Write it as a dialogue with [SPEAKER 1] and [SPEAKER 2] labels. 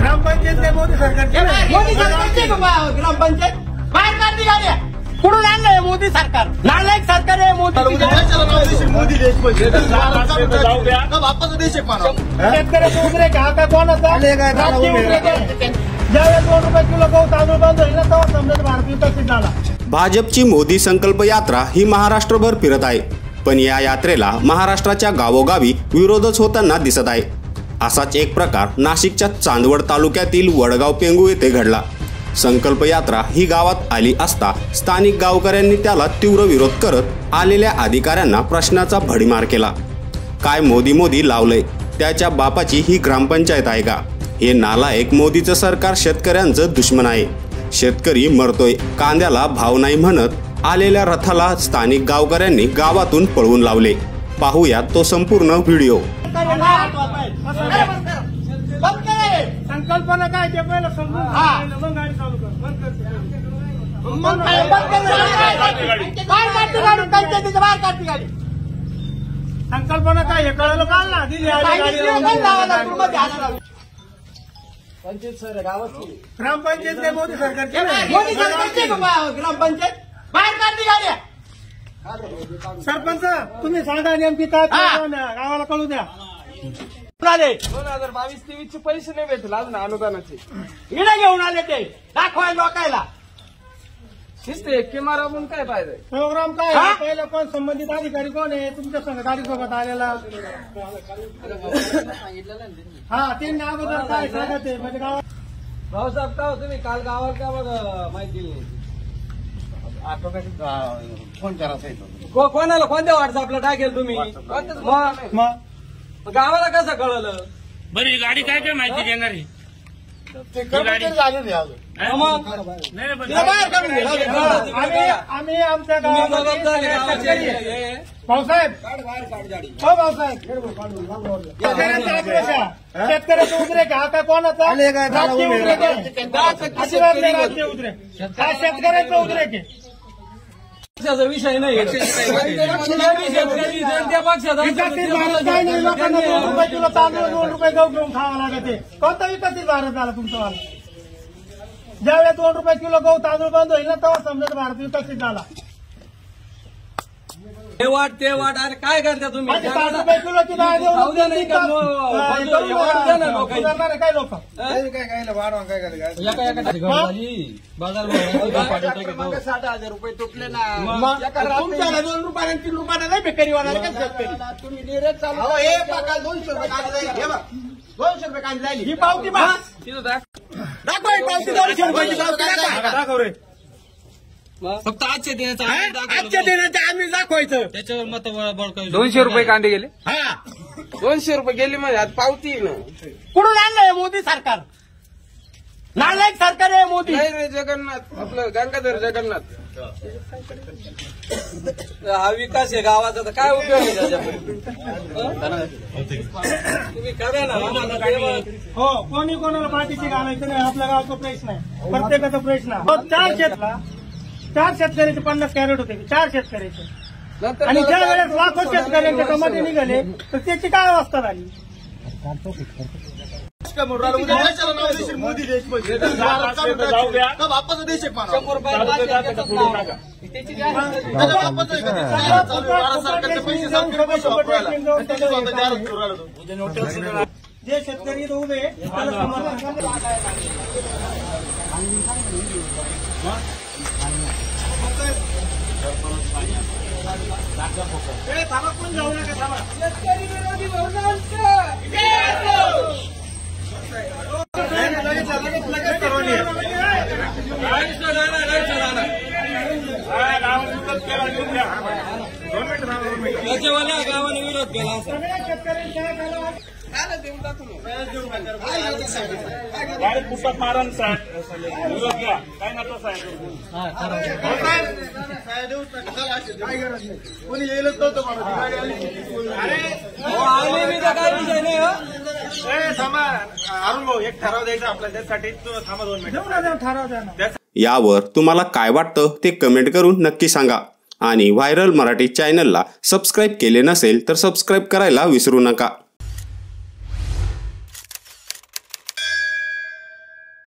[SPEAKER 1] ग्रामपंचायत काय मोदी सरकारची?
[SPEAKER 2] मोदी सरकारची ग्रामपंचायत बाहेर काढली गाड्या कुठून आणलंय मोदी सरकार? नालायक सरकार आहे मोदी.
[SPEAKER 1] मोदी देश शेतकऱ्याचे उद्रेक हा काय कोणाचा? ज्यावेळेस 2 रुपये किलो गहू तांदूळ बंद होईल ना तेव्हा समजा भारत विकसित झाला.
[SPEAKER 3] भाजपची मोदी संकल्प यात्रा ही महाराष्ट्रभर फिरत आहे, पण या यात्रेला महाराष्ट्राच्या गावोगावी विरोधच होताना दिसत आहे. असाच एक प्रकार नाशिकच्या चांदवड तालुक्यातील वडगाव पेंगू येथे घडला. संकल्प यात्रा ही गावात आली असता स्थानिक गावकऱ्यांनी त्याला तीव्र विरोध करत आलेल्या अधिकाऱ्यांना प्रश्नाचा भडीमार केला. काय मोदी मोदी लावलंय, त्याच्या बापाची ही ग्रामपंचायत आहे का? हे नालायक मोदीचं सरकार शेतकऱ्यांचं दुश्मन आहे. शेतकरी मरतोय, कांद्याला भाव नाही म्हणत आलेल्या रथाला स्थानिक गावकऱ्यांनी गावातून पळवून लावले. पाहूया तो संपूर्ण व्हिडिओ.
[SPEAKER 1] संकल्पना काय ते पहिलं समजून मग गाडी चालू कर. संकल्पना काय हे कळलं काल ना दिली पंचायत सर गावाची ग्रामपंचायत काय मोदी सरकारची?
[SPEAKER 2] मोदी सरकारची ग्रामपंचायत बाहेर काढली गाड्या.
[SPEAKER 1] सरपंच तुम्ही सांगा नेमकी काय गावाला कळू द्या.
[SPEAKER 4] 2022-23 चे पैसे नाही भेटले अजून अनुदानाचे.
[SPEAKER 2] इडे घेऊन आले ते दाखवाय लोकायला.
[SPEAKER 4] शिस्त एक्के मारा म्हणून काय पाहिजे?
[SPEAKER 1] प्रोग्राम काय पहिलं कोण संबंधित अधिकारी कोण आहे तुमच्या संघ गाडीसोबत आलेला? हा त्यांनी अगोदर काय सांगत आहे म्हणजे गावात
[SPEAKER 4] भाऊसाहेब का तुम्ही काल गावाला का बघ माहिती दिली
[SPEAKER 1] फोन करायचा
[SPEAKER 4] कोणाला कोणत्या व्हॉट्सअपला टाकेल तुम्ही?
[SPEAKER 1] मग
[SPEAKER 4] गावाला कसं कळलं?
[SPEAKER 5] बरी गाडी काय काय माहिती देणार आहे?
[SPEAKER 1] आम्ही आमच्या गावामध्ये भाऊसाहेब शेतकऱ्याचा उद्रेक हा काय कोणाचा? अजिबात नाही राजकीय उद्रेक, हा शेतकऱ्याचा उद्रेक आहे.
[SPEAKER 4] विषय नाही त्या पक्षाचा
[SPEAKER 1] काय नाही. लोकांना 2 रुपये किलो तांदूळ 2 रुपये गहू घेऊन खावा लागते. कोणता विकसित भारत झाला तुमचा वाला? ज्यावेळेस 2 रुपये किलो गहू तांदूळ बंद होईल ना तेव्हा समजा भारत विकसित झाला.
[SPEAKER 4] हे वाट ते वाट अरे काय करता तुम्ही?
[SPEAKER 1] 5 रुपये किलो ती काय लोक काय लोक
[SPEAKER 2] ₹60,000 तुटले ना. तुमच्याला 2 रुपयाने 3 रुपयाने नाही बेकारी होणार का शेतकरी? तुम्ही डिरेक्ट चालू 200 रुपये कांदे 200 रुपये कांदे झाली ही पावती दाखवा. पावती 200 रुपयाची दाखव रे.
[SPEAKER 4] फक्त आजच्या दिनाचा
[SPEAKER 2] आम्ही दाखवायचं
[SPEAKER 4] त्याच्यावर मत
[SPEAKER 5] 200 रुपये कांदे गेले.
[SPEAKER 2] हा
[SPEAKER 4] 200 रुपये गेले म्हणजे आज पावती ना
[SPEAKER 2] कुठून आणलंय मोदी सरकार? नालायक सरकार आहे मोदी.
[SPEAKER 4] नाही रे जगन्नाथ आपलं गंगाधर जगन्नाथ हा विकास आहे गावाचा तर काय उपयोग आहे त्याच्यापर्यंत? तुम्ही करा ना.
[SPEAKER 1] हो कोणी कोणाला पाठीशी घालायचं नाही. आपल्या गावचा प्रश्न आहे, प्रत्येकाचा प्रश्न. 4 शेतकऱ्याचे 50 कॅरेट होते. 4 शेतकऱ्याचे आणि ज्या वेळेस लाखो शेतकऱ्यांचे टमाटे निघाले तर त्याची काय अवस्था झाली? मोदी देश बापाचा देश आहे. जे शेतकरी उभे त्याला थांबा कोण जाऊ नका थांबा. शेतकरी विरोधी
[SPEAKER 4] गावाने विरोध केला
[SPEAKER 5] पुस्तक मारण विरोध घ्या काय नका साहेब.
[SPEAKER 1] कोणी येईलच नव्हतं
[SPEAKER 4] काय विषय नाही.
[SPEAKER 5] थांबा अरुण भाऊ एक ठराव द्यायचा आपल्या त्यासाठी थांबा 2 मिनिटं.
[SPEAKER 1] ठराव द्या ना.
[SPEAKER 3] यावर तुम्हाला काय वाटतं ते कमेंट करून नक्की सांगा. आणि व्हायरल मराठी चॅनलला सबस्क्राईब केले नसेल तर सबस्क्राईब करायला विसरू नका.